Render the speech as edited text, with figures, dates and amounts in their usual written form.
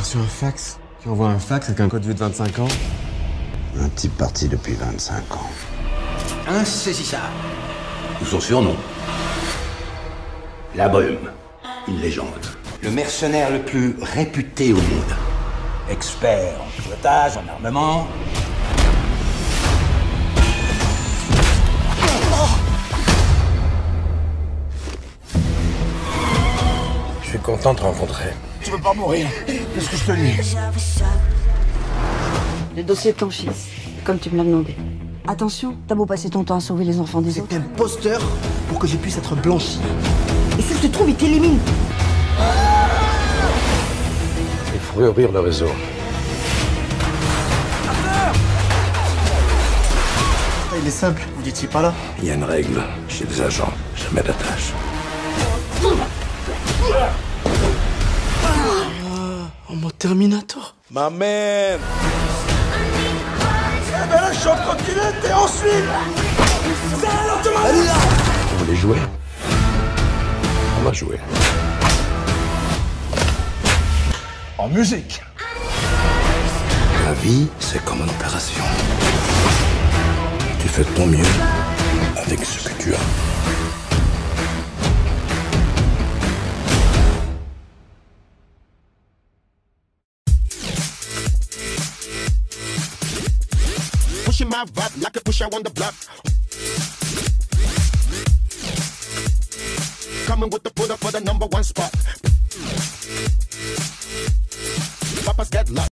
reçu un fax. Tu envoies un fax avec un code vue de 25 ans. Un type parti depuis 25 ans. Insaisissable. Ou son surnom. La Brume. Une légende. Le mercenaire le plus réputé au monde. Expert en pilotage, en armement. Je suis content de te rencontrer. Tu veux pas mourir? Qu'est-ce que je te dis? Le dossier de ton fils, comme tu me l'as demandé. Attention, t'as beau passer ton temps à sauver les enfants des autres. C'est un poster pour que je puisse être blanchi. Et si je te trouve, il t'élimine. Il faut réouvrir le réseau. Il est simple, vous n'étiez pas là. Il y a une règle chez les agents. Jamais d'attache. En mode Terminator. Ma man! Vous voulez jouer? On va jouer. En musique. La vie, c'est comme une opération. Tu fais de ton mieux avec ce que tu as. Pushing my vibe like a pusher on the block. Coming with the put up for the #1 spot. Papa's got luck.